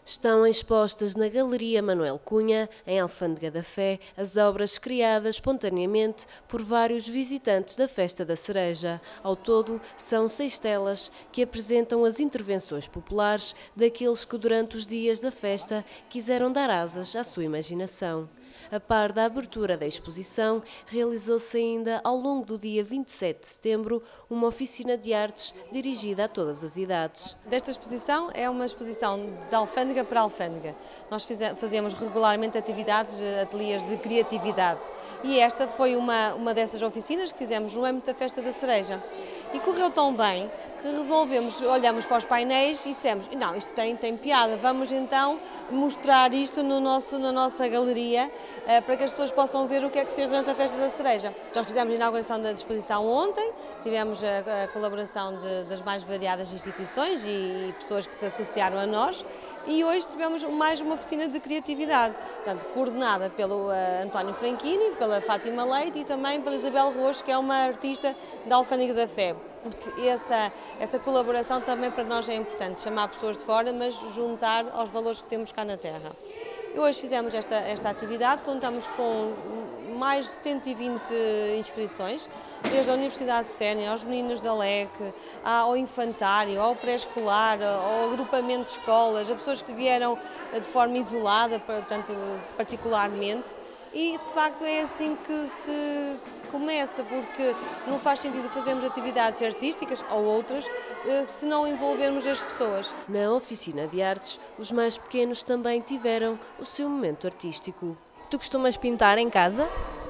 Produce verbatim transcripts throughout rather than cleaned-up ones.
Estão expostas na Galeria Manuel Cunha, em Alfândega da Fé, as obras criadas espontaneamente por vários visitantes da Festa da Cereja. Ao todo, são seis telas que apresentam as intervenções populares daqueles que durante os dias da festa quiseram dar asas à sua imaginação. A par da abertura da exposição, realizou-se ainda ao longo do dia vinte e sete de setembro uma oficina de artes dirigida a todas as idades. Desta exposição é uma exposição de alfândega para alfândega. Nós fazemos regularmente atividades, ateliês de criatividade, e esta foi uma, uma dessas oficinas que fizemos no âmbito da Festa da Cereja. E correu tão bem que resolvemos, olhamos para os painéis e dissemos, não, isto tem, tem piada, vamos então mostrar isto no nosso, na nossa galeria para que as pessoas possam ver o que é que se fez durante a Festa da Cereja. Nós fizemos a inauguração da exposição ontem, tivemos a, a colaboração de, das mais variadas instituições e, e pessoas que se associaram a nós, e hoje tivemos mais uma oficina de criatividade, portanto, coordenada pelo uh, António Franchini, pela Fátima Leite e também pela Isabel Roxo, que é uma artista da Alfândega da Fé, porque essa, essa colaboração também para nós é importante, chamar pessoas de fora, mas juntar aos valores que temos cá na terra. E hoje fizemos esta, esta atividade, contamos com mais de cento e vinte inscrições, desde a Universidade Sénior, aos meninos da L E C, ao infantário, ao pré-escolar, ao agrupamento de escolas, a pessoas que vieram de forma isolada, portanto, particularmente. E, de facto, é assim que se, que se começa, porque não faz sentido fazermos atividades artísticas ou outras se não envolvermos as pessoas. Na oficina de artes, os mais pequenos também tiveram o seu momento artístico. Tu costumas pintar em casa?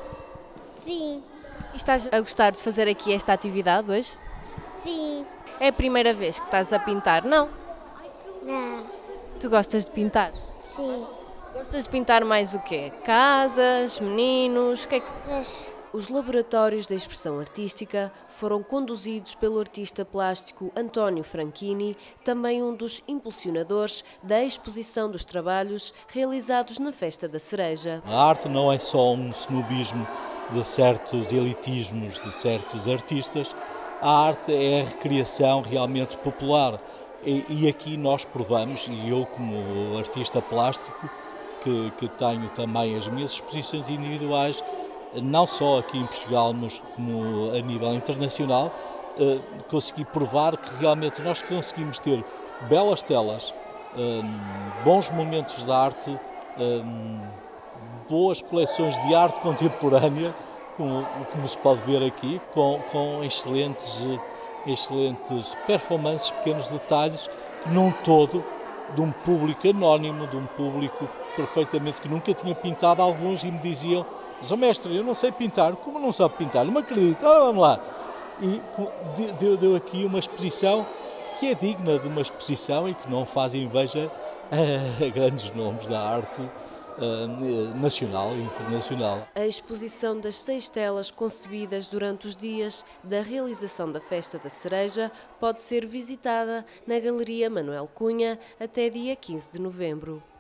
Sim. E estás a gostar de fazer aqui esta atividade hoje? Sim. É a primeira vez que estás a pintar, não? Não. Tu gostas de pintar? Sim. Gostas de pintar mais o quê? Casas, meninos, o que é que... Mas... Os laboratórios de expressão artística foram conduzidos pelo artista plástico António Franchini, também um dos impulsionadores da exposição dos trabalhos realizados na Festa da Cereja. A arte não é só um snobismo de certos elitismos, de certos artistas. A arte é a recriação realmente popular. E, e aqui nós provamos, e eu como artista plástico, que, que tenho também as minhas exposições individuais, não só aqui em Portugal, mas como a nível internacional, eh, consegui provar que realmente nós conseguimos ter belas telas, eh, bons momentos de arte, eh, boas coleções de arte contemporânea, como, como se pode ver aqui, com, com excelentes, excelentes performances, pequenos detalhes, que num todo, de um público anónimo, de um público perfeitamente que nunca tinha pintado, alguns e me diziam: "Mas, oh, mestre, eu não sei pintar." "Como não sabe pintar? Não me acredito." "Ora, vamos lá." E deu, deu aqui uma exposição que é digna de uma exposição e que não faz inveja a grandes nomes da arte uh, nacional e internacional. A exposição das seis telas concebidas durante os dias da realização da Festa da Cereja pode ser visitada na Galeria Manuel Cunha até dia quinze de novembro.